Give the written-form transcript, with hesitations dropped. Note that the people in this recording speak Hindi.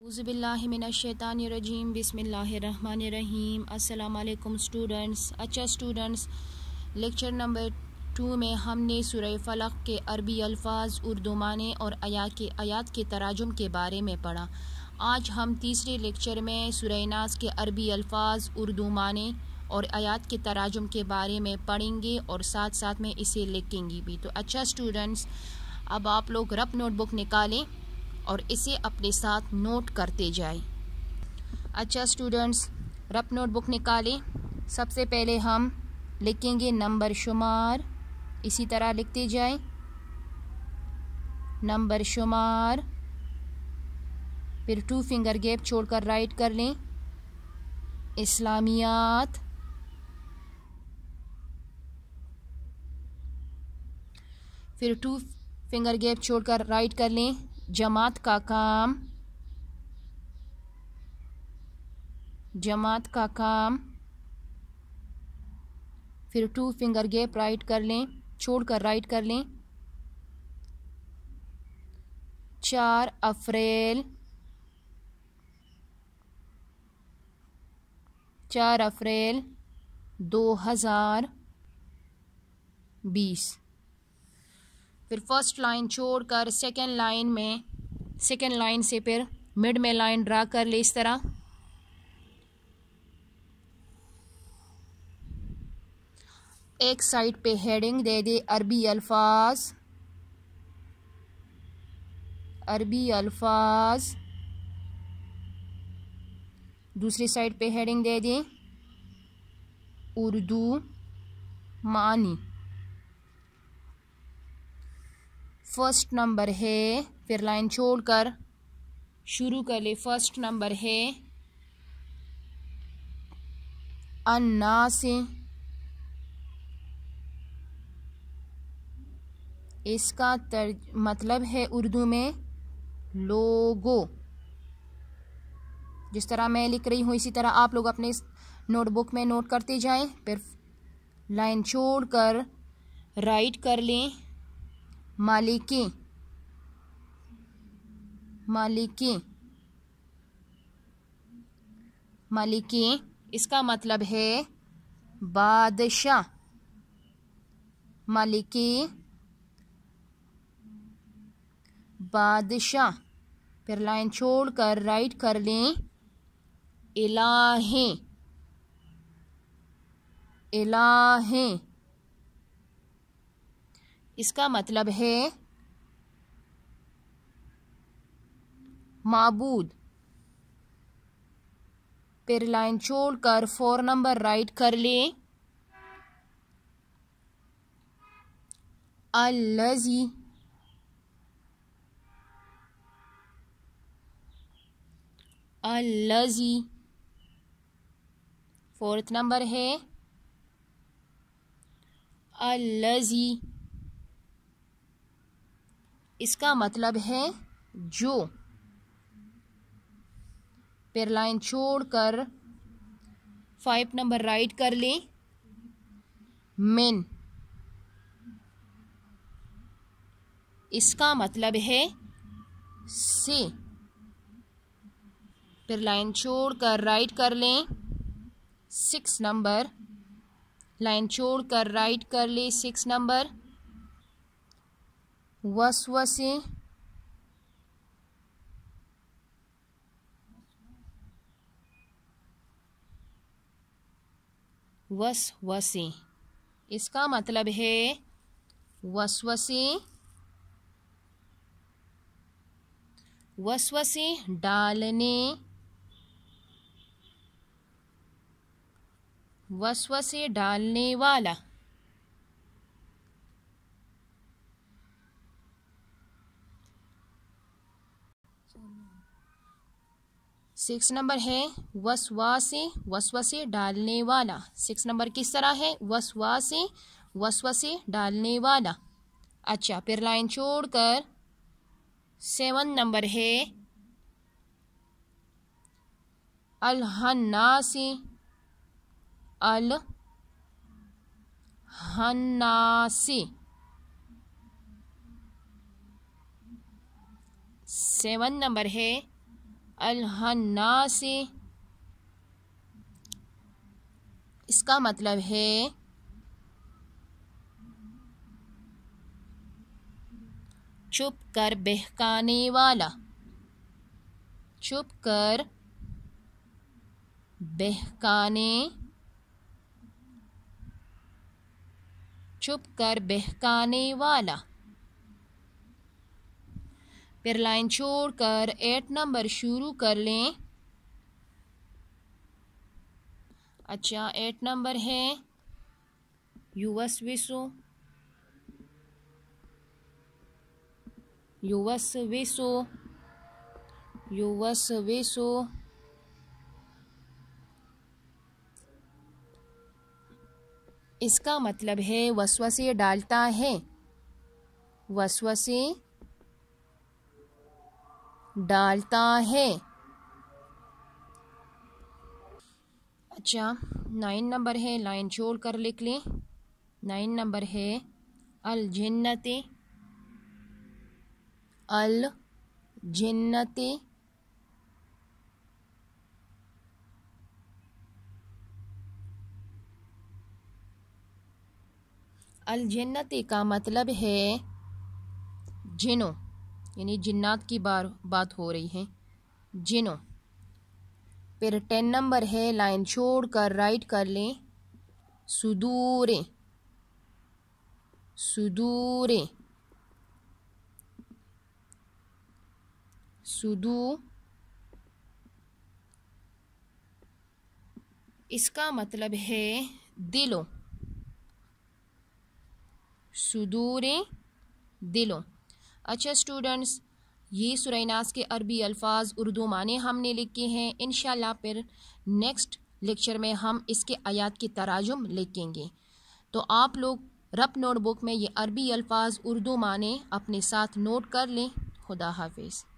औज़ुबिल्लाहिमिनश्शैतानिर्रजीम बिस्मिल्लाहिर्रहमानिर्रहीम। अस्सलाम वालेकुम स्टूडेंट्स। अच्छा स्टूडेंट्स, लेक्चर नंबर 2 में हमने सूरह फलक के अरबी अल्फाज, उर्दू माने और आयात के तराजुम के बारे में पढ़ा। आज हम तीसरे लेक्चर में सूरह नास के अरबी अल्फाज, उर्दू माने और आयात के तराजुम के बारे में पढ़ेंगे और साथ साथ में इसे लिखेंगे भी। तो अच्छा स्टूडेंट्स, अब आप लोग रफ नोटबुक निकालें और इसे अपने साथ नोट करते जाएं। अच्छा स्टूडेंट्स, रफ नोटबुक निकालें। सबसे पहले हम लिखेंगे नंबर शुमार, इसी तरह लिखते जाएं। नंबर शुमार, फिर 2 फिंगर गैप छोड़कर राइट कर लें। इस्लामियात, फिर 2 फिंगर गैप छोड़कर राइट कर लें। जमात का काम, जमात का काम, फिर 2 फिंगर गैप राइट कर लें, छोड़कर राइट कर लें। 4 अप्रैल, 4 अप्रैल 2020। फिर फर्स्ट लाइन छोड़कर सेकेंड लाइन से फिर मिड में लाइन ड्रा कर ले। इस तरह एक साइड पे हेडिंग दे दे अरबी अल्फाज, अरबी अल्फाज। दूसरी साइड पे हेडिंग दे दे उर्दू मानी। फर्स्ट नंबर है, फिर लाइन छोड़कर शुरू कर ले। फर्स्ट नंबर है अन्नासे, इसका मतलब है उर्दू में लोगो। जिस तरह मैं लिख रही हूँ इसी तरह आप लोग अपने नोटबुक में नोट करते जाएं। फिर लाइन छोड़कर राइट कर लें मालिकी, मालिकी, मालिकी। इसका मतलब है बादशाह। मालिकी, बादशाह। फिर लाइन छोड़कर राइट कर लें इलाहे, इलाहे। इसका मतलब है माबूद। फिर लाइन छोड़कर 4 नंबर राइट कर ले अल्लज़ी, अल्लज़ी। 4th नंबर है अल्लज़ी, इसका मतलब है जो। फिर लाइन छोड़कर 5 नंबर राइट कर ले मिन, इसका मतलब है से। फिर लाइन छोड़कर राइट कर लें 6 नंबर, लाइन छोड़कर राइट कर ले 6 नंबर वसवसे, वसवसे। इसका मतलब है वसवसे, वसवसे डालने, वसवसे डालने वाला। 6 नंबर है वसवासे, वसवसे डालने वाला। 6 नंबर किस तरह है वसवासे, वसवसे डालने वाला। अच्छा, फिर लाइन छोड़कर 7 नंबर है अलहन्नासे, अलहन्नासे। 7 नंबर है अलहन्नासे, इसका मतलब है चुप कर बहकाने वाला, चुप कर बहकाने, चुप कर बहकाने वाला। फिर लाइन छोड़कर 8 नंबर शुरू कर लें। अच्छा, 8 नंबर है युवस्विसु, युवस्विसु, युवस्विसु। इसका मतलब है वसवसे डालता है, वसवसे डालता है। अच्छा, 9 नंबर है, लाइन छोड़ कर लिख लें। 9 नंबर है अल जिन्नते, अल जिन्नते, अल जिन्नते का मतलब है जिनों, यानी जिन्नात की बात हो रही है, जिनों। फिर 10 नंबर है, लाइन छोड़ कर राइट कर लें। सुदूरे, सुदूरे, सुदू, इसका मतलब है दिलों, सुदूरे दिलों। अच्छा स्टूडेंट्स, ये सूरह नास के अरबी अल्फाज उर्दू माने हमने लिखे हैं। इंशाल्लाह फिर नेक्स्ट लेक्चर में हम इसके आयात की तराजुम लिखेंगे। तो आप लोग रब नोटबुक में ये अरबी अल्फाज उर्दू माने अपने साथ नोट कर लें। खुदा हाफिज़।